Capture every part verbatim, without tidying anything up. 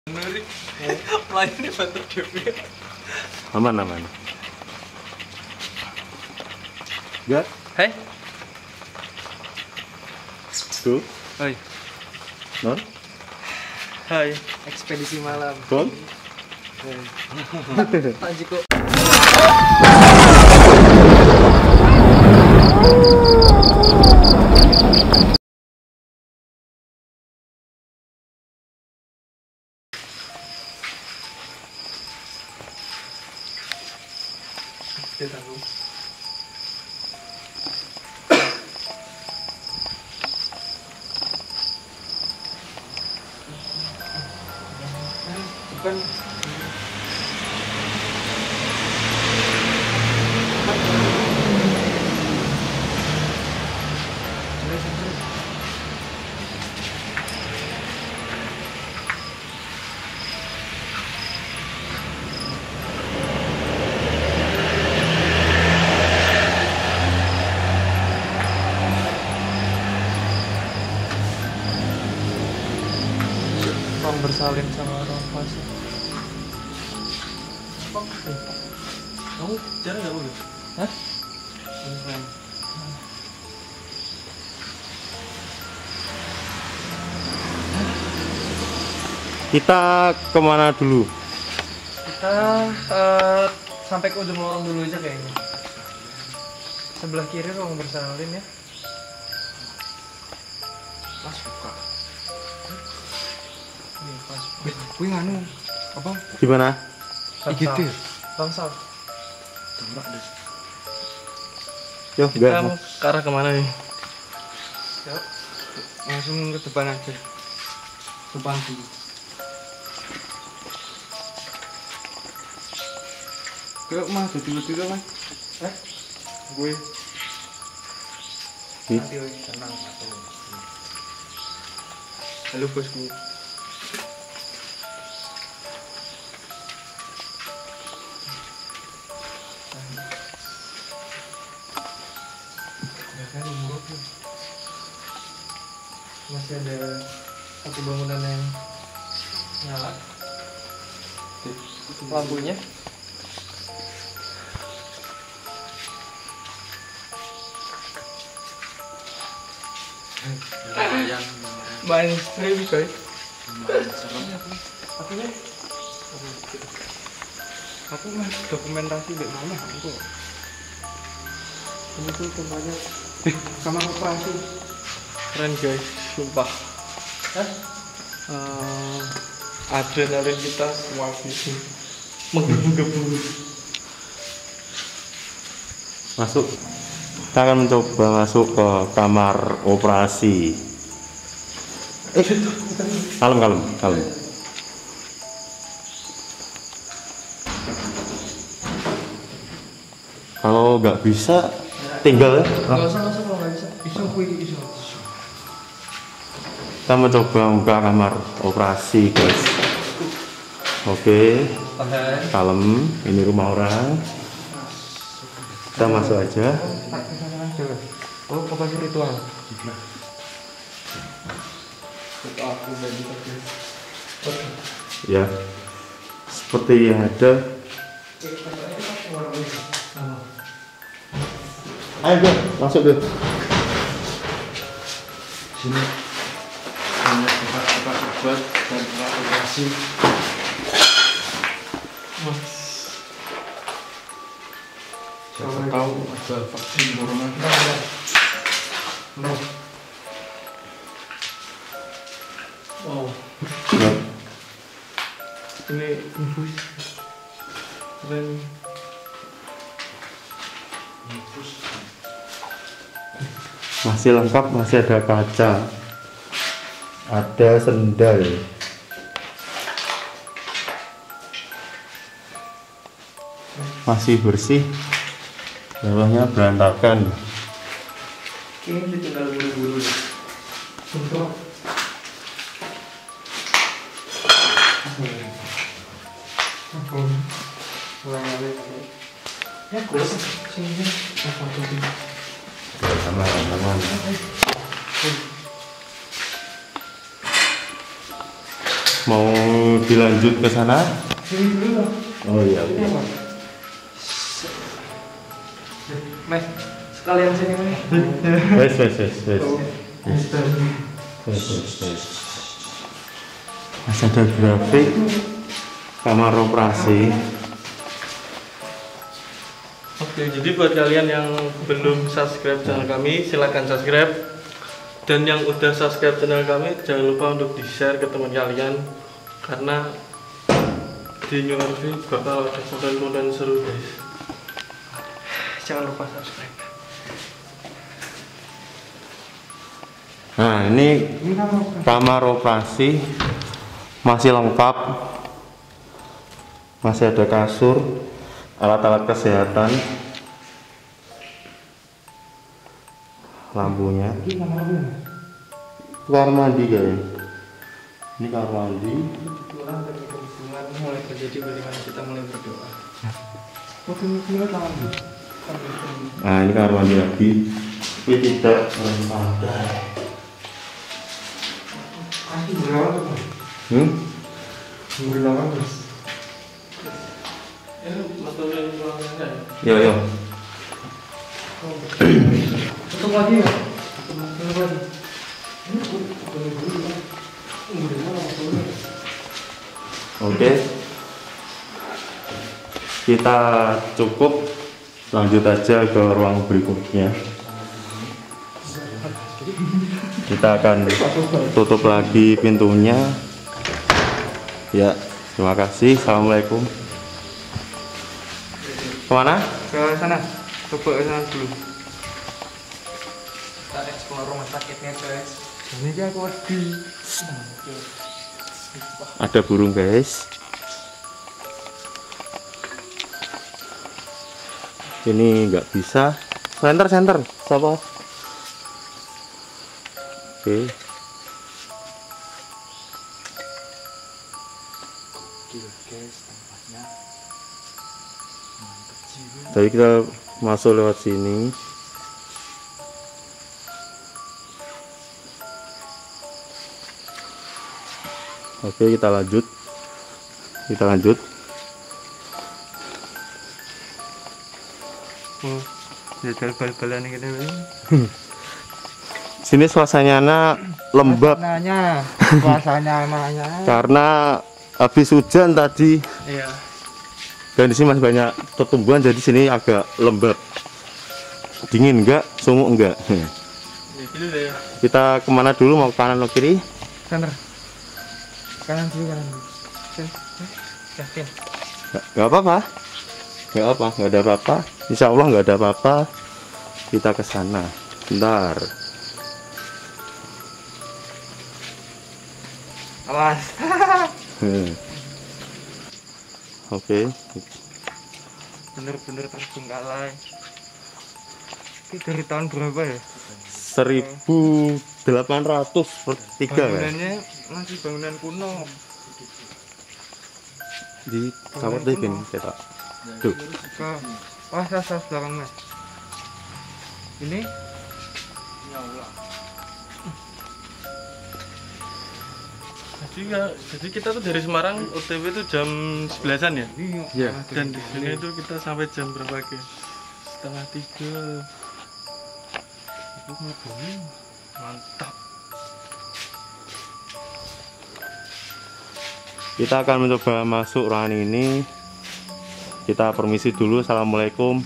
Nuri, main ini bantu dia. Aman aman. Gak? Hai. Tuh. Hai. Non? Hai. Ekspedisi malam. Kon? Pak Jiko. Dia tahu. Bukan. Orang bersalin sama orang fasik. Kamu jarang nggak begitu? Hah? Kita kemana dulu? Kita uh, sampai ke ujung lorong dulu aja kayaknya. Sebelah kiri ruang bersalin ya. Mas buka. Ini pas. Wih nganu apa? Gimana? I G T. Bangsal. Tembak deh. Yo, Kita enggak. mau ke arah kemana nih? Yuk. Langsung ke depan aja. Depan dulu. Kau mah dulu-dulu mas. Eh? Gue. Nanti tenang atau. Halo bosku. Masih ada satu bangunan yang nyala. Lampunya. Yang Main stream guys. lumayan serem. Aku ya. Aku mah dokumentasi di mana aku. Ini tuh tempatnya Eh, kamar operasi. keren guys, sumpah. Hah? Uh, adrenalin kita semua gitu menggebu-gebu. Masuk. Kita akan mencoba masuk ke kamar operasi. Eh, kalem kalem kalem. Kalau nggak bisa, tinggal ya. Nggak usah, nggak usah kalau nggak bisa. Iso kuwi iso. Kita mencoba buka kamar operasi, guys. Oke, Tahan. kalem. Ini rumah orang. Kita masuk aja. Oh, operasi ritual. Itu aku bagi tadi. Ya, seperti yang ada. Ayo, Bro, masuk, Bro. Sini banyak tempat-tempat obat dan tempat operasi. Siapa tahu ada vaksin corona. No. Wow. Ya. Ini infus. Keren. Masih lengkap, masih ada kaca, ada sendal, masih bersih, bawahnya berantakan. Ini ditinggal buru-buru. Untuk ya kuat sini apa tuh sini Aman, aman. Mau dilanjut ke sana? Sini dulu. Oh iya. Oke. Mas, sekalian sini nih. Wes wes wes wes. Wes wes wes. Masih ada grafik kamar operasi. Oke, jadi buat kalian yang belum subscribe channel kami, silahkan subscribe. Dan yang udah subscribe channel kami, jangan lupa untuk di-share ke teman kalian, karena di New R V bakal ada konten-konten seru guys. Jangan lupa subscribe. Nah, ini kamar operasi masih lengkap. Masih ada kasur, alat-alat kesehatan, lampunya. Kamar mandi guys. Ini kamar mandi. Kurang dari hubungan mulai terjadi bagaimana kita mulai berdoa. Nah, ini kamar mandi lagi. Tapi tidak merempadan. Hmm? Ya, betulin ruangannya ya. Yo yo. Tutup lagi ya? Tutup lagi. Oke. Kita cukup, lanjut aja ke ruang berikutnya. Kita akan tutup lagi pintunya. Ya, terima kasih. Assalamualaikum. Kemana? Ke sana. Coba ke sana dulu. Kita eksplor rumah sakitnya guys. Ini dia aku di. Ada burung guys. Ini nggak bisa. Center center. Siapa? Oke. Tadi kita masuk lewat sini. Oke, kita lanjut. Kita lanjut. Oh, jadi bal-balan gitu. Sini suasananya lembab Nanya, suasana namanya. karena habis hujan tadi. Iya. Dan di sini masih banyak pertumbuhan, jadi sini agak lembab. Dingin enggak, sumuk enggak. Ya gitu deh. Kita kemana dulu? Mau kanan atau kiri? Center. Kanan dulu, kanan dulu. Sini. Yakin. Nggak, nggak apa-apa. Nggak apa, nggak ada apa-apa. Insya Allah nggak ada apa-apa. Kita ke sana. Bentar. Awas. Hmm. Oke. Bener-bener terbengkalai. Ini dari tahun berapa ya? seribu delapan ratus per tiga kan? Bangunannya masih bangunan kuno. Di kamar dipin kita. Tuh. Ke wah, sas belakang mas. Ini Jadi ya, jadi kita tuh dari Semarang O T W itu jam sebelasan ya. Iya. Dan di sini itu kita sampai jam berapa guys? Setengah tiga. Itu ngapain? Mantap. Kita akan mencoba masuk ruangan ini. Kita permisi dulu. Assalamualaikum.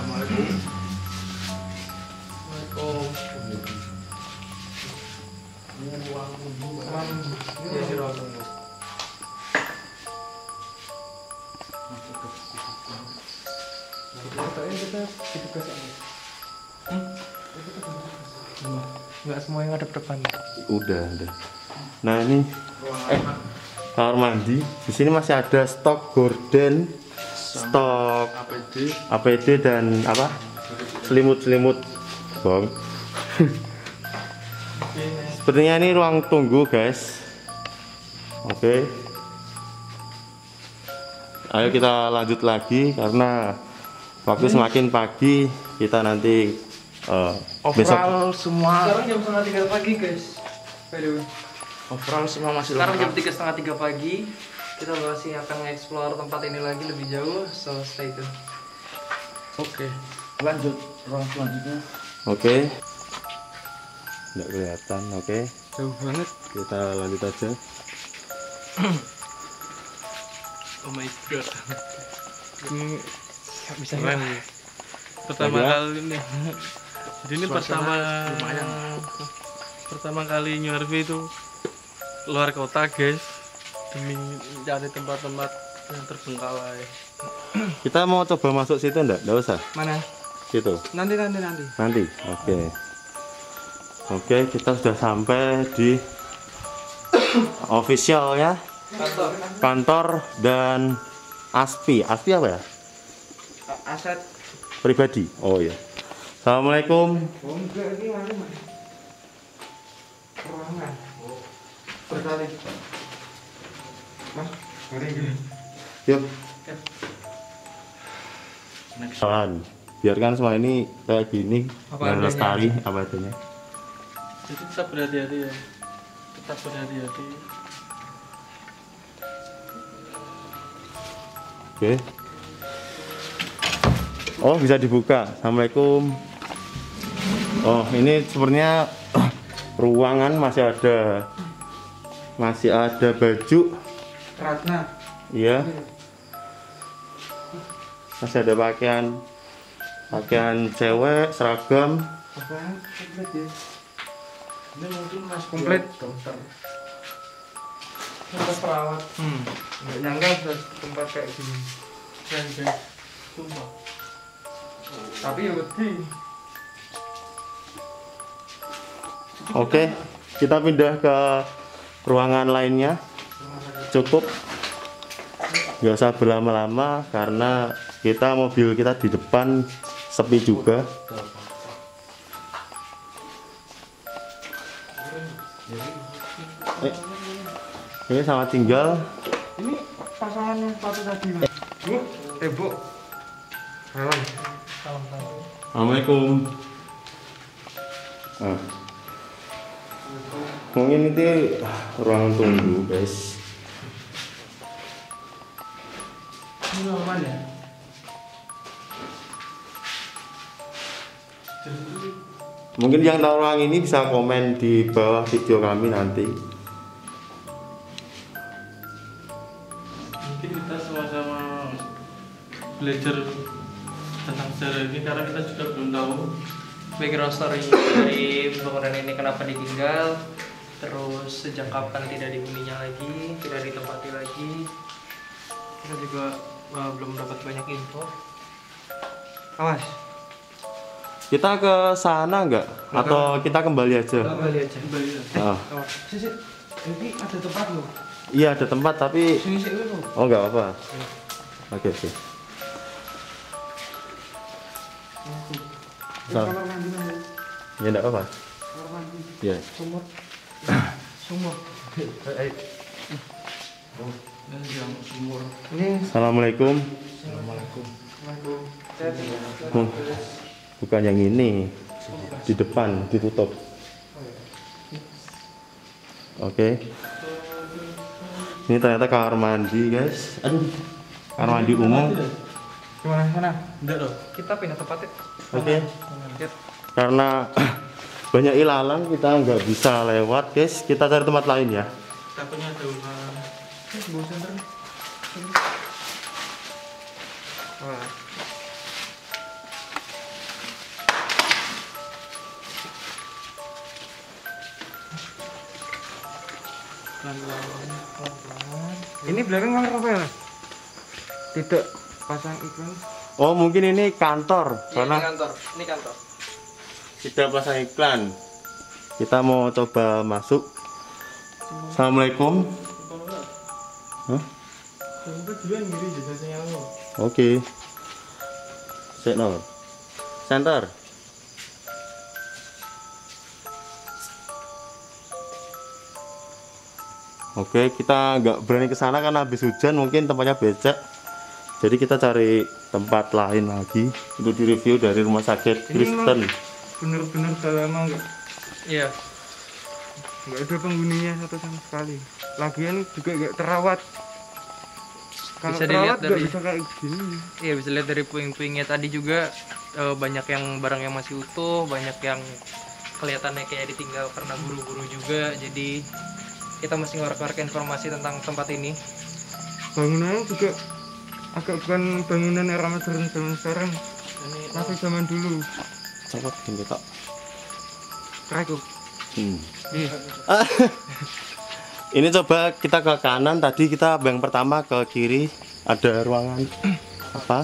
nggak semua yang ada depan. Udah, udah. Nah ini, eh, kamar mandi. Di sini masih ada stok gorden, stok A P D. A P D dan apa? Selimut-selimut, bang. Sepertinya ini ruang tunggu, guys. Oke. Ayo kita lanjut lagi karena waktu semakin pagi. Kita nanti uh, besok Overall semua. Sekarang jam setengah tiga pagi guys. By the way. overall semua masih Sekarang jam lengkap. tiga setengah tiga pagi. Kita masih akan nge-explore tempat ini lagi lebih jauh. So stay tune. Oke, lanjut ruang selanjutnya. Oke. Nggak kelihatan, oke. Jauh banget. Kita lanjut aja. Oh my god. Ini Bisa keren. Pertama Lagi ya? kali nih. Jadi ini pertama lumayan. pertama kali New R V itu keluar kota guys, demi cari tempat-tempat yang terbengkalai. Kita mau coba masuk situ enggak? Enggak usah. Mana? Situ. Nanti nanti nanti. Nanti. Oke. Oke, kita sudah sampai di official ya. Kantor. Kantor dan Aspi. Aspi apa ya? Aset. Pribadi. Oh iya. Assalamualaikum. Oh enggak, ini mana mas? Ruangan. Oh. Berkali. Mas, hari ini. Yuk. Salam. Biarkan semua ini kayak gini Apa dan adanya. lestari apa adanya. Jadi tetap berhati-hati ya. Tetap berhati-hati. Oke. Oh, bisa dibuka. Assalamualaikum. Oh, ini sebenarnya ruangan masih ada masih ada baju. Ratna. Iya. Masih ada pakaian pakaian cewek, seragam. Apaan? Komplit ya. Ini mungkin mas Komplit. dokter. Tempat perawat. Hmm. Nggak nyangka ada tempat kayak gini. Keren guys. Sumpah. Tapi ya wedi. Oke, kita pindah ke ruangan lainnya. Cukup. Nggak usah berlama-lama karena kita mobil kita di depan sepi juga. Eh, ini sama tinggal. Ini pasangannya sepatu tadi. Bu, eh bu. Salam. Salam salam. Assalamualaikum. Ah. Mungkin itu ruang tunggu guys. Ini apa ya? Mungkin yang tahu ruang ini bisa komen di bawah video kami nanti. Mungkin kita sama-sama belajar tentang sejarah ini karena kita juga belum tahu. Background story dari bangunan ini kenapa ditinggal, terus sejak kapan tidak dihuninya lagi, tidak ditempati lagi. Kita juga uh, belum dapat banyak info. Awas, Kita ke sana enggak? Atau kita kembali aja? kembali aja. Kembali ya. Ah, Awas, sisi, ini ada tempat loh. iya ada tempat tapi Sini sini loh. oh enggak apa. Oke oke. Nah, Kamar mandi mana? ya enggak apa. Kamar mandi. Ya. Sumur. Sumur. Eh, Dan yang sumur. Ini. Assalamualaikum. Assalamualaikum. Hmm, bukan yang ini. Di depan ditutup. Oke. Ini ternyata kamar mandi guys. Aduh. Kamar mandi umum. Gimana mana? Enggak dong. Kita pindah tempat ya. Oke. Lihat. Karena banyak ilalang kita nggak bisa lewat guys. Kita cari tempat lain ya. Takutnya ada ular. Eh, bawa senter nih. Sini. Wah. Pelan-pelan. Ini belakang kamar apa ya? Tidak pasang iklan. Oh mungkin ini kantor karena Ini kantor. Ini kantor. tidak pasang iklan. Kita mau coba masuk. Assalamualaikum. Hah? Sampai duluan ngiri jasanya lo. Oke. Signal. Center. Oke, kita nggak berani ke sana karena habis hujan, mungkin tempatnya becek. Jadi kita cari tempat lain lagi untuk direview dari rumah sakit Ini Kristen. Bener-bener dalam enggak? Iya. nggak ada penghuninya satu sama sekali. Lagian juga nggak terawat. Kalau Bisa terawat dilihat nggak dari- bisa kayak gini. Iya, bisa lihat dari puing-puingnya tadi juga eh, banyak yang barang yang masih utuh, banyak yang kelihatannya kayak ditinggal karena buru-buru juga. Jadi kita mesti ngorek-ngorek informasi tentang tempat ini. Bangunannya juga agak bukan bangunan era modern zaman sekarang, Ini masih zaman dulu. Cakep gini kok. Keraku. Hmm. Nih, Ah, ini coba kita ke kanan, tadi kita yang pertama ke kiri ada ruangan apa?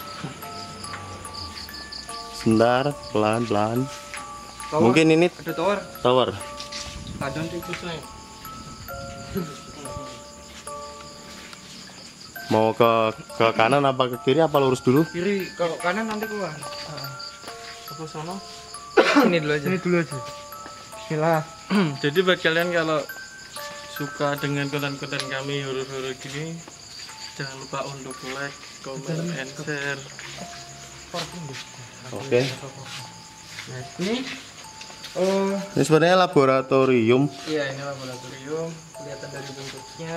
Sebentar, pelan-pelan. tower. Mungkin ini Ada tower. tower. kadang tikusnya. Mau ke ke kanan apa ke kiri apa lurus dulu? Kiri, kalau kanan nanti keluar. Apa sana? Ini dulu aja. Sini dulu aja. Bismillah. Jadi buat kalian kalau suka dengan konten-konten kami horor-horor gini, jangan lupa untuk like, comment, and share. Oke. Nah, ini eh Ini sebenarnya laboratorium. Iya, ini laboratorium. Kelihatan dari bentuknya.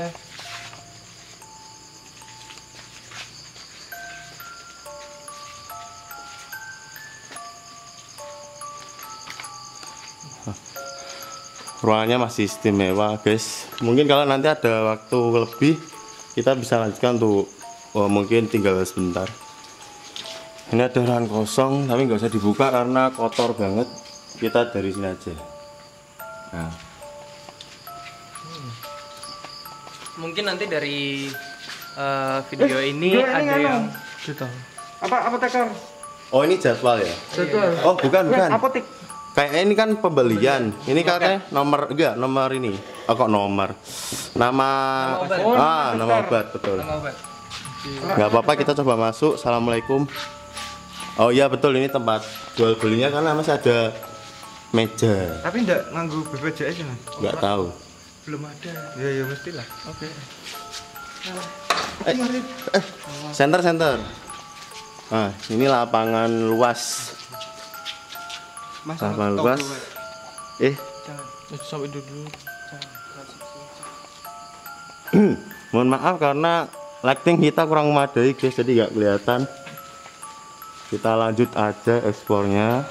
Ruangannya masih istimewa, guys. Mungkin kalau nanti ada waktu lebih, kita bisa lanjutkan untuk oh, mungkin tinggal sebentar. Ini ada ruangan kosong, tapi nggak usah dibuka karena kotor banget. Kita dari sini aja. Nah, Mungkin nanti dari eh, video ini ini ada anu. yang Kita. apa apoteker? oh ini jadwal ya? Jadwal. Oh bukan bukan. Apotek. Kayak ini kan pembelian. Ini katanya nomor enggak nomor ini. Oh kok nomor? Nama Nama obat. Oh, ah nama nama dokter. obat betul. nama obat. Nggak apa-apa kita coba masuk. Assalamualaikum. Oh iya betul ini tempat jual belinya karena masih ada meja. Tapi enggak nganggu B P J S ya, Mas? Nggak tahu. Belum ada. Ya ya mestilah. Oke. Eh, eh, center center. Nah ini lapangan luas. Mas, Lapangan tahu luas. dulu, Mas. Eh Jangan, Itu sampai dulu. jangan. mohon maaf karena lighting kita kurang memadai guys, jadi nggak kelihatan. Kita lanjut aja ekspornya.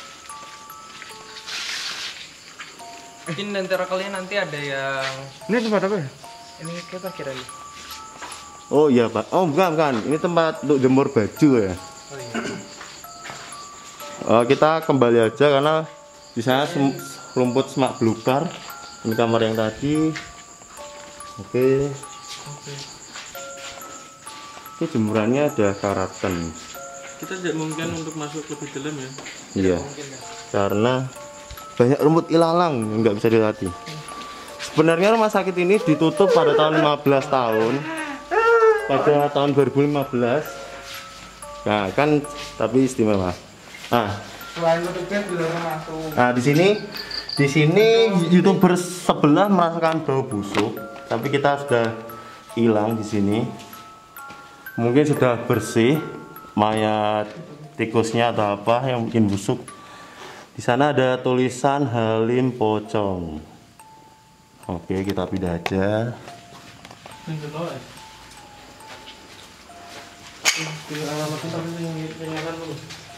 Mungkin di antara kalian nanti ada yang Ini tempat apa ya? ini kita kira nih. Oh iya pak. Oh bukan bukan. Ini tempat untuk jemur baju ya. Oh iya. Eh, kita kembali aja karena di sana sem- rumput semak belukar. Ini kamar yang tadi. Oke. Oke. Ini jemurannya ada karatan. Kita tidak mungkin untuk masuk lebih dalam ya. Iya. Mungkin ya. Karena banyak rumput ilalang yang nggak bisa dilatih. Sebenarnya rumah sakit ini ditutup pada tahun lima belas tahun. Pada tahun dua ribu lima belas. Nah, kan tapi istimewa. Nah, Selain petugas dilarang masuk. nah di sini di sini YouTuber sebelah merasakan bau busuk, tapi kita sudah hilang di sini. Mungkin sudah bersih mayat tikusnya atau apa yang bikin busuk. Di sana ada tulisan Halim Pocong. Oke, kita pindah aja. Ini tahu ya. Di alamat kita yang nyalakan dulu.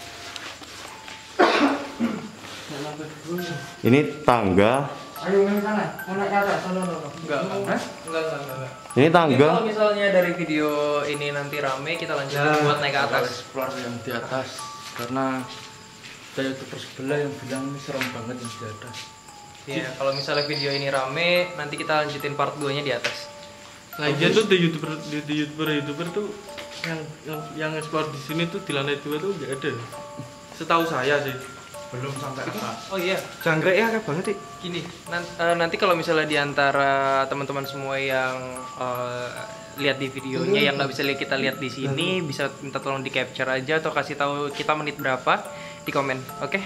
Nyalakan dulu. Ini tangga. Ayo ke sana. Mau naik ke atas. Sana, sana. Enggak, enggak. Hah? Enggak, enggak, enggak. enggak. Ini Mungkin tangga. kalau misalnya dari video ini nanti rame, kita lanjutin buat naik ke atas. Explore yang di atas karena ada youtuber sebelah yang bilang ini serem banget yang di atas. Iya, kalau misalnya video ini rame, nanti kita lanjutin part dua nya di atas. Nah, dia tuh di youtuber di, di youtuber youtuber tuh yang yang yang explore di sini tuh di lantai dua tuh nggak ada. Setahu saya sih. Belum sampai atas. Oh iya, Jangkrik ya kayak banget sih. gini, nan- eh, nanti kalau misalnya di antara teman-teman semua yang eh, lihat di videonya yang nggak bisa lihat kita lihat di sini, bisa minta tolong di capture aja atau kasih tahu kita menit berapa di komen, oke?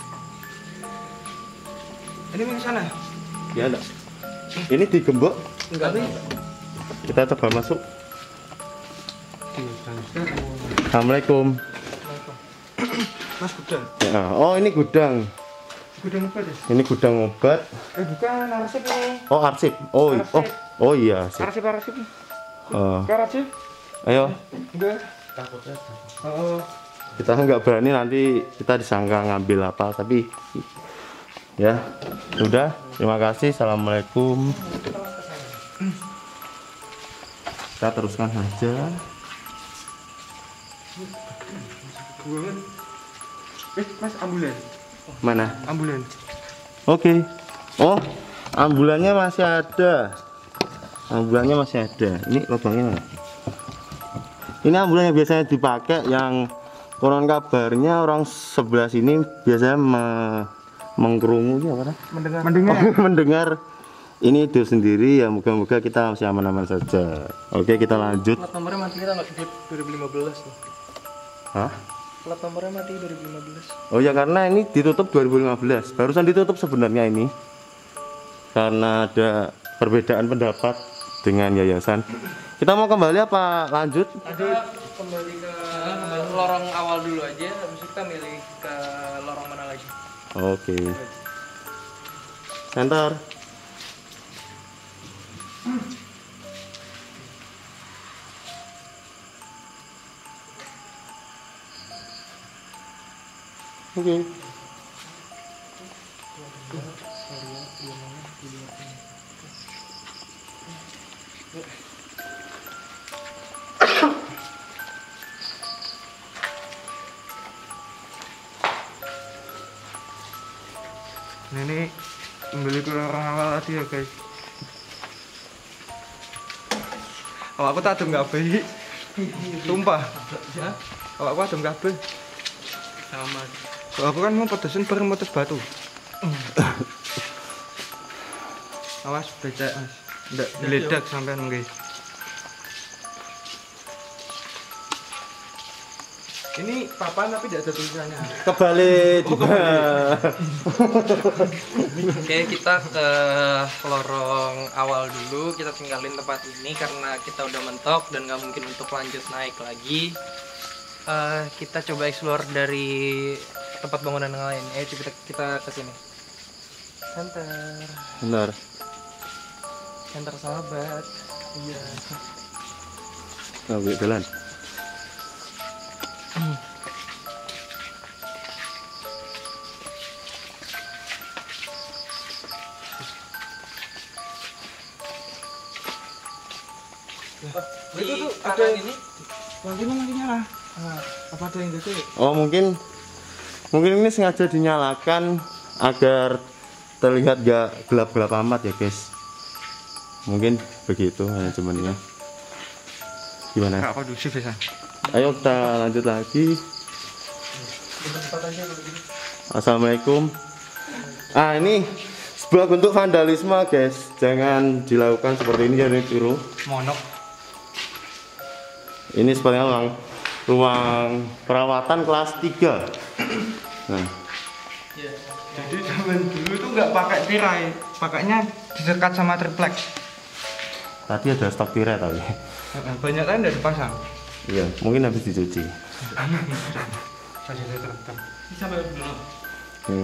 Ini mau ke sana. Ya enggak. Ini digembok. Enggak, Kita coba masuk. Assalamualaikum. Mas gudang. Ya, oh ini gudang. Gudang obat ya? Ini gudang obat. Eh bukan, arsip ini. Oh, arsip. Oh, i- oh, oh iya, arsip. Arsip arsip. Oh, Bukan arsip? ayo. Enggak. Takutnya Oh. Kita nggak berani nanti kita disangka ngambil apa, tapi ya udah. Terima kasih. Assalamualaikum. Kita teruskan aja. Eh, Mas ambulan. Mana? Ambulan. Oke. Oh, ambulannya masih ada. Ambulannya masih ada. Ini lubangnya mana? Ini ambulan yang biasanya dipakai, yang konon kabarnya orang sebelah sini biasanya me mengkerungu apa? Mendengar. Mendengar. Oh, mendengar ini itu sendiri ya. Moga-moga kita masih aman-aman saja. Oke, kita lanjut. Plat nomornya mati kita nggak dua ribu lima belas tuh. Hah? Plat nomornya mati dua ribu lima belas. Oh ya, karena ini ditutup dua ribu lima belas. Barusan ditutup sebenarnya ini. Karena ada perbedaan pendapat dengan yayasan. Kita mau kembali apa lanjut? Lanjut kembali ke lorong awal dulu aja, habis itu kita milih ke lorong mana lagi. Oke. Center. Oke. Nah, ini kembali ke lorong awal tadi ya guys. Oh, aku tak adem kabeh. Sumpah. Oh, aku adem kabeh. Sama. Oh, aku kan mau pedesin bareng pedes batu. Awas becek Mas. Ndak diledak sampean nggih. Ini papan tapi tidak ada tulisannya. Kebalik juga. Oke, kita ke lorong awal dulu. Kita tinggalin tempat ini karena kita udah mentok dan nggak mungkin untuk lanjut naik lagi. Eh, kita coba explore dari tempat bangunan yang lain. Ayo kita kita ke sini. Center, Benar. center sahabat. Iya. Nah, gue jalan. Di kanan ini Lampunya masih nyala. Ah, apa ada yang gitu? Oh, mungkin mungkin ini sengaja dinyalakan agar terlihat gak gelap-gelap amat ya guys. Mungkin begitu manajemennya. Gimana? Enggak kondusif ya, San. Ayo kita lanjut lagi. Assalamualaikum. Ah, ini sebuah bentuk vandalisme guys. Jangan dilakukan seperti ini ya, tiru. monok. Ini sebenarnya ruang ruang perawatan kelas tiga. Nah, Jadi zaman dulu itu nggak pakai tirai, pakainya disekat sama triplek. tadi ada stok tirai tapi. Banyak kan udah dipasang. Iya, mungkin habis dicuci. Hmm.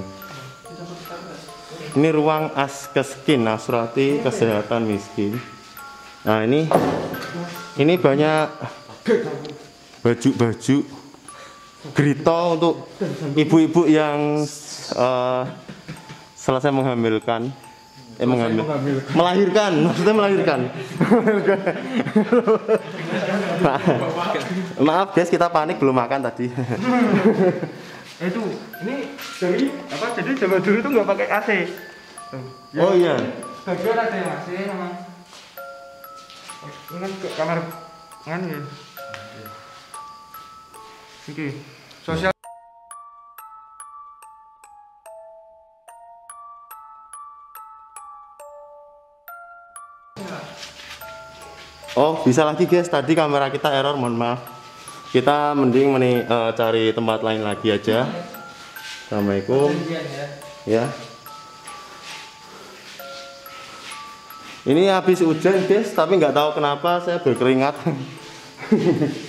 Ini ruang Askeskin, Asuransi Kesehatan Miskin. Nah, ini ini banyak baju-baju grito untuk ibu-ibu yang eh, selesai menghamilkan. Eh, mengambil, melahirkan, maksudnya melahirkan. maaf, maaf guys, kita panik belum makan tadi. Eh, itu ini dari apa? Jadi zaman dulu tuh nggak pakai A C. Oh iya. Bagian ada yang A C sama. Ini kan ke kamar kan ya. Oke. Sosial. Oh, bisa lagi guys, tadi kamera kita error, mohon maaf. Kita mending meni, uh, cari tempat lain lagi aja. Assalamualaikum. Ya. Ini habis hujan guys, tapi nggak tahu kenapa saya berkeringat.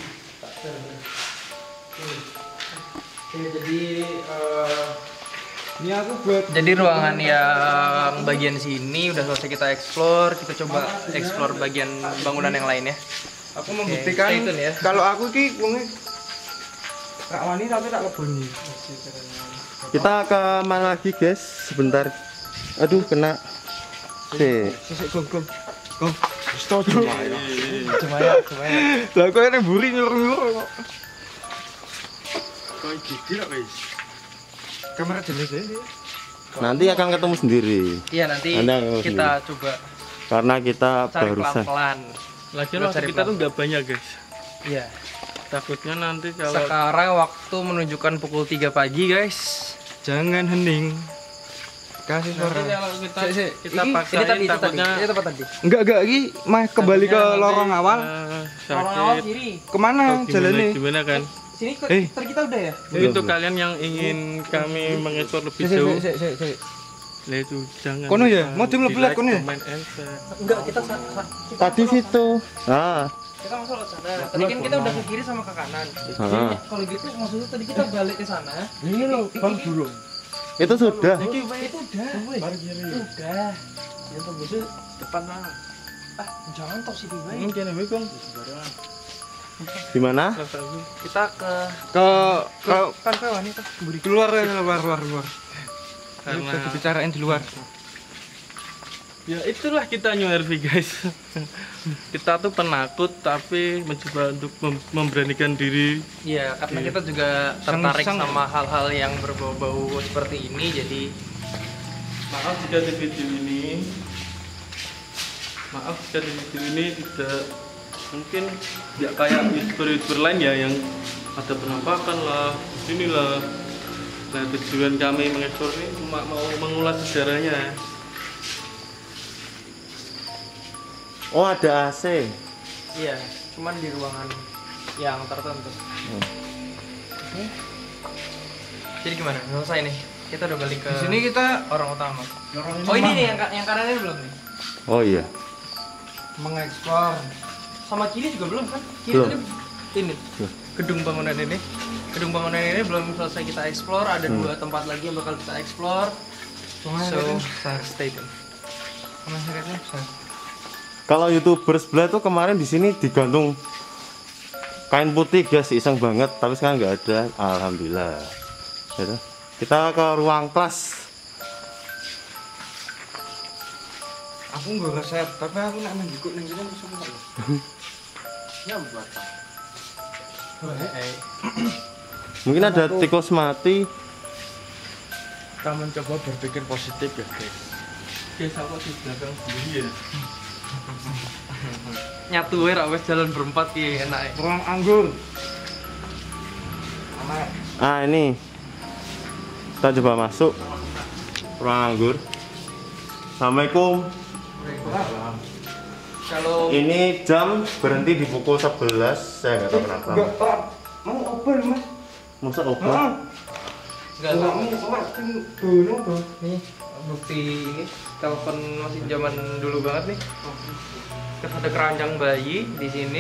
Oke, jadi uh, Ini aku buat. Jadi ruangan yang bagian sini udah selesai kita explore, kita coba explore bagian bangunan yang lain ya. Aku membuktikan stay tune ya. kalau aku ki wonge gak wani tapi tak leboni. Kita ke mana lagi guys? Sebentar. Aduh kena. Oke. Sesek gong gong. Gong. Stop cuma ya. Cuma ya, cuma ya. Lah kok ini buri nyuruh-nyuruh kok. Kau gigi lah guys. Kamera jenis ya. Nanti akan ketemu sendiri. Iya nanti Anda nggak kita coba Karena kita cari barusan. pelan-pelan. Lagian Terus waktu cari kita tuh pelan. nggak banyak guys. Iya. Takutnya nanti kalau Sekarang waktu menunjukkan pukul tiga pagi guys. Jangan hening. Kasih suara. nanti kalau kita Sik, sik. kita Ini- paksain Ini tadi, itu tadi, takutnya ini tempat tadi. Enggak enggak iki mah kembali ke takutnya lorong nanti, awal. eh, Orang awal sakit. kiri. Kemana Atau gimana, jalannya? gimana kan? Sini ke, Eh. tadi kita udah ya? Jadi untuk kalian yang ingin kami mengeksplor lebih Sik, sik, jauh, sik, sik, sik. lah itu jangan. Kono ya? lupa Mau tim lebih di-like, lihat kono ya? komen, and share. Enggak, kita sa- sa- kita Tadi masuk- situ. Ah, Kita masuk ke sana. Tadi kan kita udah ke kiri sama ke kanan. Jadi Ah. kalau gitu maksudnya tadi kita balik ke sana. Ini loh, Bang Burung. itu sudah. Itu udah. Udah. Ya tembusnya depan lah. Ah, jangan tok sini baik. Mungkin ya, Bang. Di mana? Kita ke Ke ke kan ke wanita. keluar ya, keluar keluar keluar. Karena Kita bicarain di luar. ya itulah kita New R V guys. Kita tuh penakut tapi mencoba untuk mem- memberanikan diri. Iya, karena kita juga tertarik Sang-sang. sama hal-hal yang berbau-bau seperti ini, jadi Maaf jika di video ini Maaf jika di video ini tidak mungkin tidak kayak youtuber-youtuber lain ya yang ada penampakan lah, inilah. Nah tujuan kami mengeksplor ini cuma mau mengulas sejarahnya. Oh, ada A C. iya, cuman di ruangan yang tertentu. Oke. Jadi gimana? Selesai nih. Kita udah balik ke Di sini kita orang utama. Oh ini nih yang ka- yang kanan ini belum nih. Oh iya. mengeksplor. Sama kiri juga belum kan? Kiri Belum. tadi ini Belum. gedung bangunan ini. Gedung bangunan ini belum selesai kita explore. Ada Hmm. dua tempat lagi yang bakal kita explore. So stay tune. Pemasarannya besar. Kalau YouTuber sebelah tuh kemarin di sini digantung kain putih guys, iseng banget, tapi sekarang nggak ada. Alhamdulillah. Ya toh. Kita ke ruang kelas. Aku nggak resep, tapi aku nak menjikuk ning kene bisa kok. Ya buat. Mungkin ada tikus mati. Kita mencoba berpikir positif ya guys. Guys, aku di belakang sendiri ya. Nyatu ya rak wes jalan berempat ki enak ya. Ruang anggur. Anak. Ah ini. Kita coba masuk ruang anggur. Assalamualaikum. Kalau Ini jam berhenti di pukul sebelas. Saya nggak tahu kenapa. Enggak, Pak. Mau open, Mas? Masa Heeh. obat? nggak Enggak tahu. mau open dulu, Bang. Nih bukti ini telepon masih zaman dulu banget nih. Terus ada keranjang bayi di sini.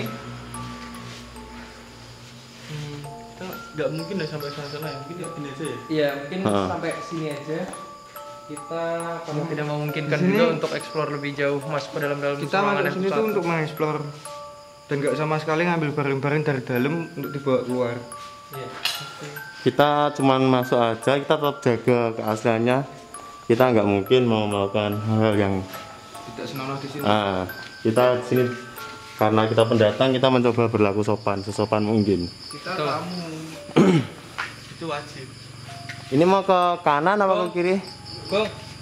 Hmm, Kita nggak mungkin ya sampai sana sana ya. Mungkin ya gini aja ya. Iya mungkin Ha. sampai sini aja. Kita kalau tidak memungkinkan Di sini- juga untuk explore lebih jauh masuk ke dalam-dalam Kita masuk sini tuh untuk mengeksplor dan nggak sama sekali ngambil barang-barang dari dalam untuk dibawa keluar. Iya. Kita cuman masuk aja, kita tetap jaga keasliannya. Kita nggak mungkin mau melakukan hal yang Tidak senonoh di sini. ah, kita di sini karena kita pendatang, kita mencoba berlaku sopan, sesopan mungkin. Kita Betul. tamu. Itu wajib. Ini mau ke kanan apa ke kiri? Go.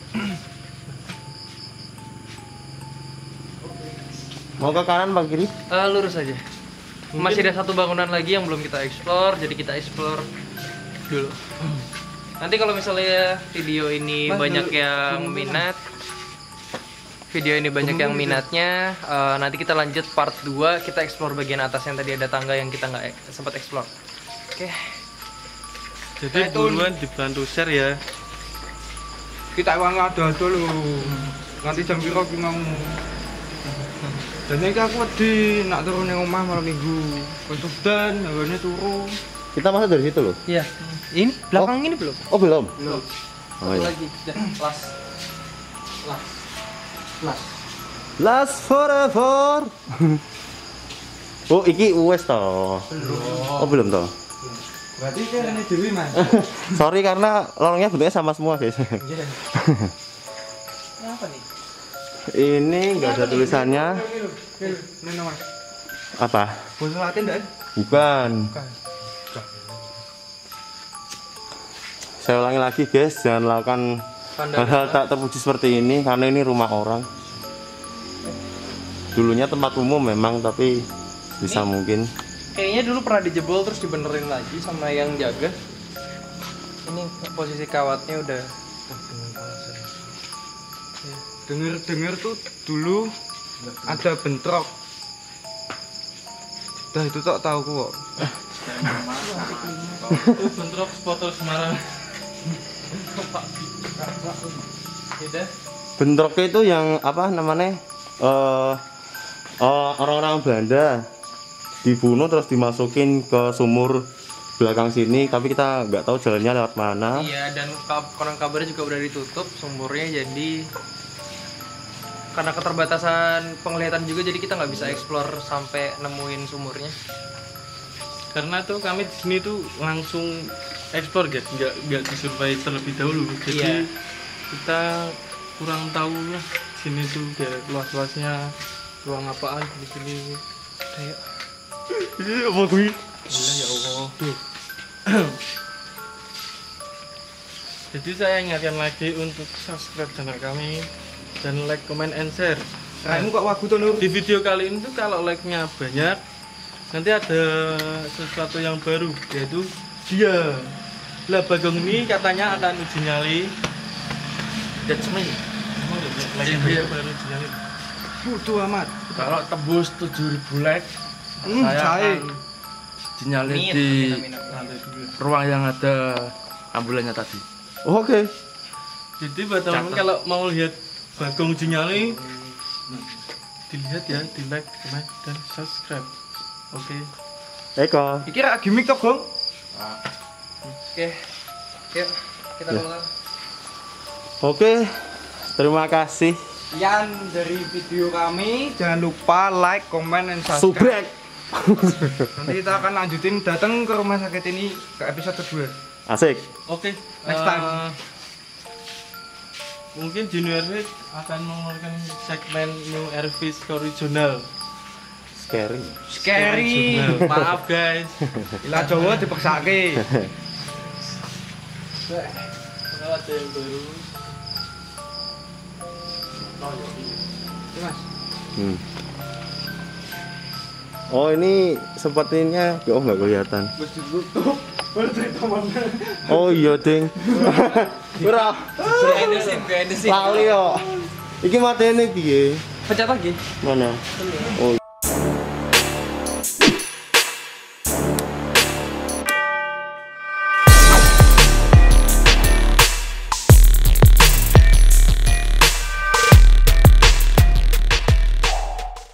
Mau ke kanan apa ke kiri? Eh, lurus aja. Masih ada satu bangunan lagi yang belum kita explore, jadi kita explore dulu. Nanti kalau misalnya video ini Mas, banyak dulu- yang dulu minat, video ini banyak yang minatnya, eh, nanti kita lanjut part dua, kita explore bagian atas yang tadi ada tangga yang kita nggak ek- sempat explore. Oke. Jadi buruan dibantu share ya. Kita uang ada dulu. Nanti jam piro ki mau. Dan ini aku wedi nak turun ning omah malam minggu. Untuk dan hawane turu. Kita masuk dari situ loh. Iya. Ini belakang ini belum? Oh belum. Loh. Oh, Satu iya. lagi, dah, last. Last. Last. Last forever. Oh, iki wes toh. Oh, belum toh. Berarti kan ini dewi mas. Sorry karena lorongnya bentuknya sama semua, guys. Apa nih? Ini enggak ada tulisannya. Ini mas. Apa? Bosok Latin enggak? Bukan. Saya ulangi lagi, guys, jangan lakukan hal-hal tak terpuji seperti ini karena ini rumah orang. Dulunya tempat umum memang, tapi bisa mungkin. Kayaknya dulu pernah dijebol terus dibenerin lagi sama yang jaga. Ini posisi kawatnya udah Dengar-dengar tuh dulu ada bentrok. Dah itu tak tahu kok. Itu bentrok supporter Semarang. Tidak. Bentroknya itu yang apa namanya? Eh eh, orang-orang Belanda dibunuh terus dimasukin ke sumur belakang sini, tapi kita nggak tahu jalannya lewat mana. Iya, dan ka- konon kabarnya juga udah ditutup sumurnya, jadi karena keterbatasan penglihatan juga jadi kita nggak bisa explore sampai nemuin sumurnya. Karena tuh kami di sini tuh langsung ekspor guys, nggak nggak disurvey terlebih dahulu. Jadi Iya. kita kurang tahu ya sini tuh kayak luas-luasnya ruang apaan di sini. Kayak Ini apa gue? Allah ya Allah. Tuh. Jadi saya ingatkan lagi untuk subscribe channel kami dan like, comment, and share. Kamu kok wagu tuh Nur? Di video kali ini tuh kalau like-nya banyak, nanti ada sesuatu yang baru, yaitu dia. Lah Bagong ini katanya akan uji nyali. That's me. Lagi dia baru uji nyali. Bodoh amat. Kalau tembus tujuh ribu like, Hmm, saya cair. akan dinyali Amin, di amin, amin, amin. ruang yang ada ambulannya tadi. Oke. Jadi buat teman-teman kalau mau lihat Bagong uji nyali, dilihat ya, di like, comment, dan subscribe. Oke. Eko. Iki rak gimmick toh, Gong? Oke, yuk kita Ya. keluar. Oke. Terima kasih. Sekian dari video kami. Jangan lupa like, comment, dan subscribe. Subrek. Nanti kita akan lanjutin datang ke rumah sakit ini ke episode kedua. Asik. Oke. Next eh, time. Mungkin Junior Red akan mengeluarkan segmen New Airfish original. Scary. Scary. Original. Maaf guys. Ilah Jawa dipeksake. Kalau ada yang baru. Mas. Hmm. Oh, ini sepertinya oh nggak kelihatan. Oh iya, Ding. Ora. Behind the scene, behind the scene. Lali yo. Iki matene piye? Pencet lagi. Mana? Oh.